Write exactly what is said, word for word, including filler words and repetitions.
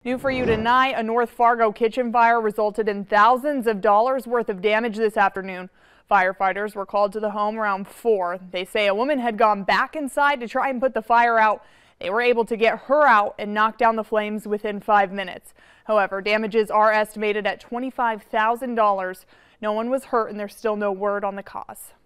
New for you tonight, a North Fargo kitchen fire resulted in thousands of dollars worth of damage this afternoon. Firefighters were called to the home around four. They say a woman had gone back inside to try and put the fire out. They were able to get her out and knock down the flames within five minutes. However, damages are estimated at twenty-five thousand dollars. No one was hurt and there's still no word on the cause.